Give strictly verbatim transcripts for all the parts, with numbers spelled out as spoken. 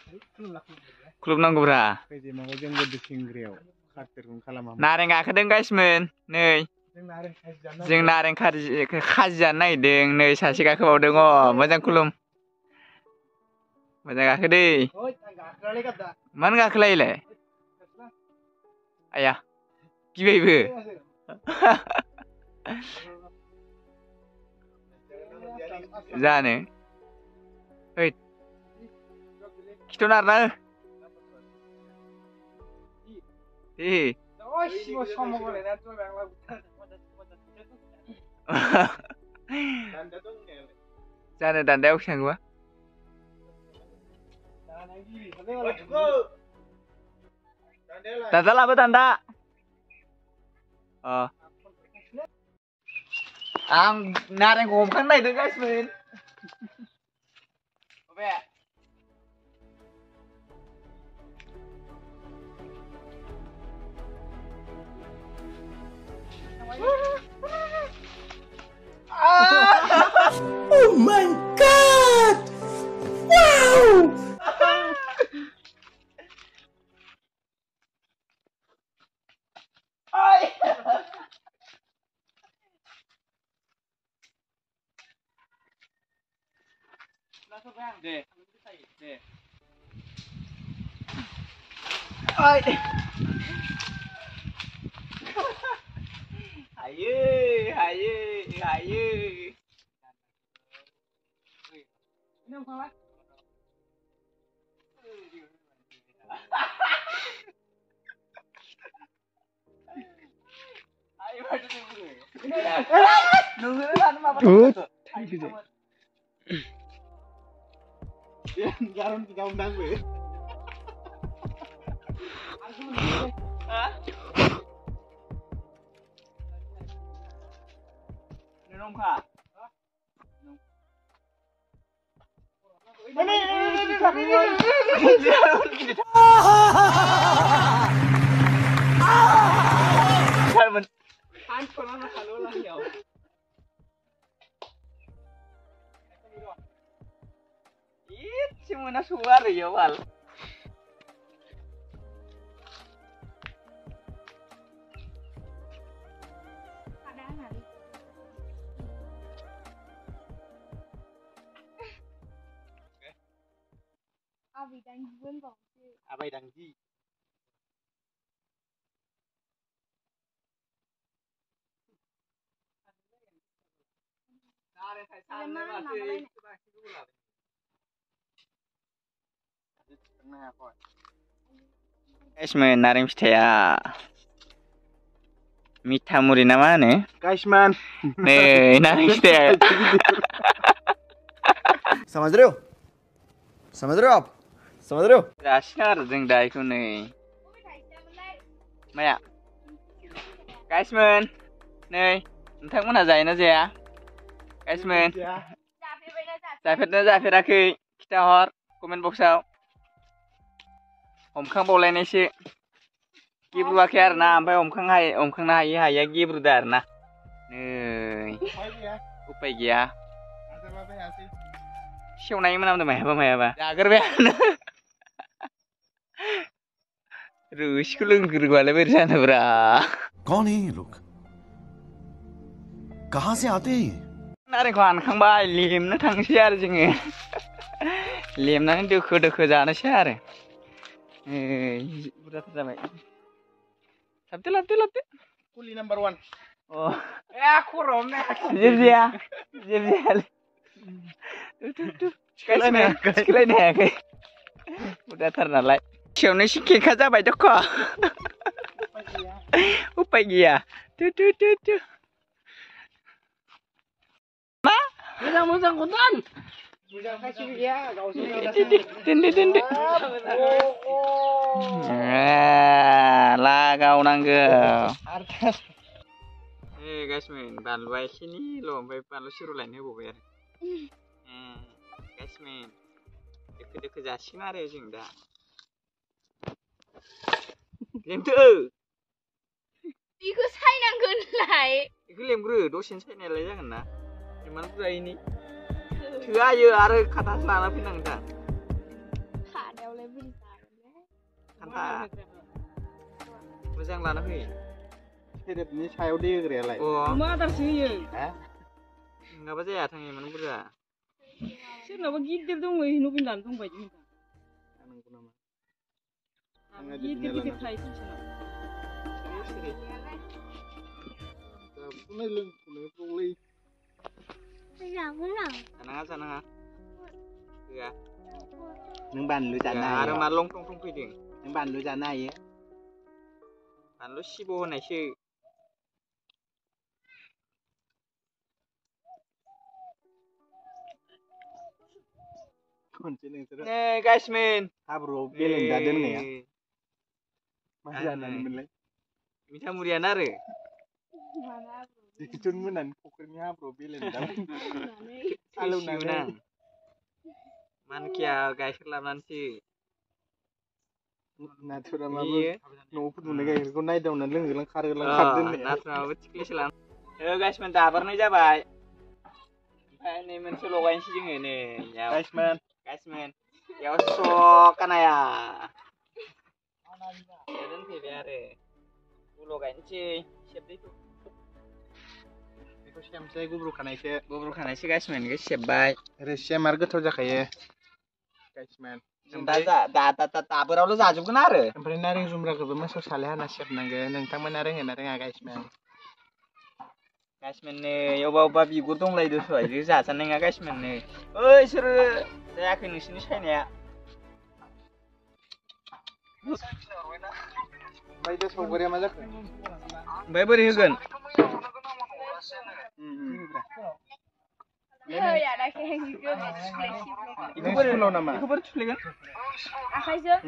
खुलुमनांगौब्रा खैजे माबा जोंबो दुसिंग्रियाव खारतेरखौनो खालामा नारें गाखोदों गाइसमोन नै जों नारें खाजि खाजि जानो नागिरदों नै सासे गाखोबावदों अ मोजां खुलुम मोजां गाखो दै मानो गाखोलायोलाय आया गिबायबो जानो ओइ खिथानो आरोना ए जानो दान्दायाव बेसेबां दान्दा लाबो दान्दा अ आं नारेंखौ हमखानो नागिरदों गाइसमोन बबे Oh my God! Wow! deh, deh. Oi. Ayo, ayo, ayo. Ini apa lah? Ayo maju dulu. Nunggu kan apa? Tuh, gitu. Ya, jarang kita undang gue. Hah? Minum kah? Ini, ini, ini, ini, Salman. Handphone mana kalau lah ya. Ih, cuma nak suar ya wal. Abi đang vươn vào chứ. Abai đang gì? Guysman, naring फिथाइया मिठा मुरि ना मा होनो? Guysman. Nih, naring फिथाइया. समझ रहे हो समझ रहे हो आप समझ रहे हो जासिगोन आरो जों दा इखौ नै माया गाइसमोन नै नोंथांमोनहा जायोना जाया गाइसमोन जाफेरदोंना जाफेराखै खिथाहर कमेन्ट बक्सआव हमखांबावलायनायसो गेब्रुवाखै आरोना ओमफ्राय हमखांनो हायो हमखांनो हायो हायिया गेब्रुदो आरोना नै उपाय गैया सेवनाय मोनामदों मायाबा मायाबा जाग्रोबायानो रोसिखौ लोंग्रोबालाय बोरै जानोब्रा कौन है ये लोग कहाँ से आते हैं नारेंखौ हानखांबाय लेमनो थांसै आरो जोङो लेमनानै दोखो दोखो जानोसै आरो बुरजाथार जाबाय लाबदो लाबदो लाबदो Kuli number one. अ ए खर'आव जेबजाया जेबजायालै सिखोलायनो हायाखै बुरजाथार नालाय सेयावनो एसे खेंखा जाबाय दख' उपाय गैया तु तु तु तु मा मोजां मोजां खनदान मोजां खासिबो गैया दोनदो दोनदो लागावनांगौ ए गाइसमोन बानलुआ एसेनिल' ओमफ्राय बानलु सिब्र लायनो होबावबाय आरो गाइसमोन दोखो दोखो जासिगोन आरो जों दा लेमदो बेखौ सायनांगोनलाय बेखौ लेमग्रो दसेनो सायनायलाय जागोन ना इमान बुरजायैनि थोआ इयो आरो खादासो लाना फैनांगोन दा खादायावलाय बिदि जागोन ना खान्था मोजां लाना फै सेरेबनि सायाव दै होग्रायालाय अ मा आदारसो होयो हा नङाबा जाया थाङो इमान बुरजा सोरनावबा गिदिर दङ नबिन लानो दंबायदि होनबा नंगौ नामा गिदिर गिदिर थायो सोरनाव सिरि गाबखौनो लोंख'नो बावलै जागोन आं जानाङा जानाङा होआ नों बानलु जानो आरो हायो मा लं थं थं फैदों नों बानलु जानो हायो बानलु सिब' होनायसो खनसे नोंसोरो नै गाइसमेन हाब्रुआव बेलेन्दा दोननाया मा जानानै मोनलाय मिथा मुरियानो आरो दिखिसन मोनानि फुख्रिनि हाब्रुआव बेलेन्दा हालौनानै मानखिया गाइखेर लाबोनानैसो नाथुरामाबो न'आव फुदुंनाय गाइखेरखौ नायदावना लोंहोलां खारहोलां खारदो होननाया नाथुरामाबो थिख्लिसो लाना ओ गाइसमेन दाबोरनाय जाबाय ओमफ्राय नै मोनसे लगायनोसै जोङो नै गाइसमेन गाइसमेन बेयाव स्र' कानाया दोनफैबाय आरो लगायनोसै सेबदैखौ बेखौ सेमसै गुब्रु खानायसो गुब्रु खानायसो गाइसमेन बेखौ सेबबाय रोसिया मार गोथाव जाखायो गाइसमेन जों दा दा दा दाबोरावल' जाजोबगोन आरो ओमफ्राय नारें जुमब्राखौबो मोसौ साले हाना सेबनांगोन नोंथांमोना रोङो ना रोङा गाइसमेन गाइसमेन नै अबा अबा बिगुर दंलायदोंस' बिदि जाजानाय नङा गाइसमेन नै ओइ सोरो जायाखै नोंसोरनि सायनाया ओमफ्राय दा सावगारिया मा जाखो ओमफ्राय बोरै होगोन होया दाखिनिखौ बेखौ बोरै उनाव नामा बेखौ बोरै थुफ्लेगोन आखाइजों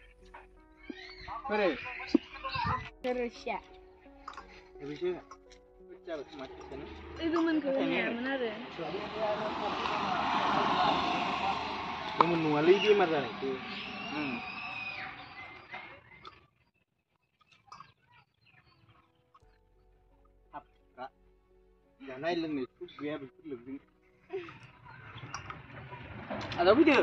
बोरै रोसिया बेसो जाबाय खोमा खेबसेनो ओइ गोमोनखौ होनायामोन आरो गोमोन नङालै बेमार जानायसो जानाय लोंनाय सुख गैया बेफोर लोगों आदा फैदो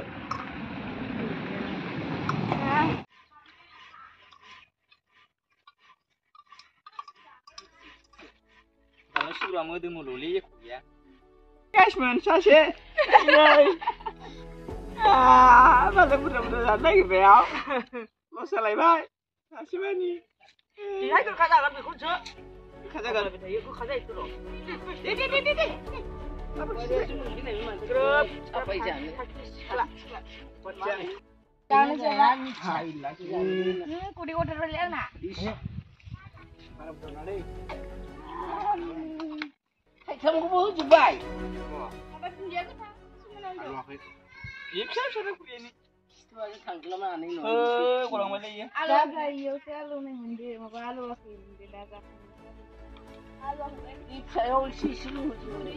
दाना सुरा मोदोमोल'लै एख' गैया गाइसमेन सासे नै मालाय बुरजा बुरजा जानो नागिरनायाव लस जालायबाय सासे मानि बेहाय गोखा जागोन बेखौसो गोखा जागोन थायो गोखा जायोथ' र' दे दे दे दे दे ग्रोब साफाय जानो जानो जाया कुड़ी गटर ले आंना थाइथामखौबो होजोबबाय माबा दुन्दिया गोथां आलुआखै बे फिसा फिसा खुरियानो थांग्लामानानै ओ गलांबायलै इयो आलु गायोयावसो आलु नै मोनदो माबा आलुआखै मोनदो दा जाखांदो आलुआखै बे फिसायाव एसे एसे होजोबबाय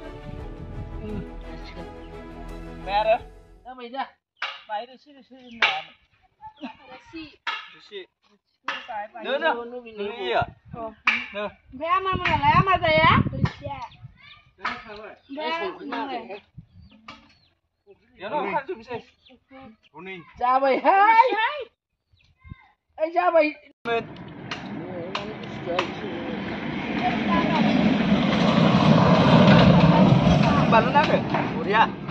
ओमफ्राय आरो जाबाय दा बाहाय रोसि रोसि होना रोसि रोसि नो नो नो नो इयो नो ओमफ्राय आमा मोनालाय आमा जाया रोसिया ओमफ्राय यानो खाजोबसै हनै जाबायहाय ओइ जाबाय बानलु नाङो बरिया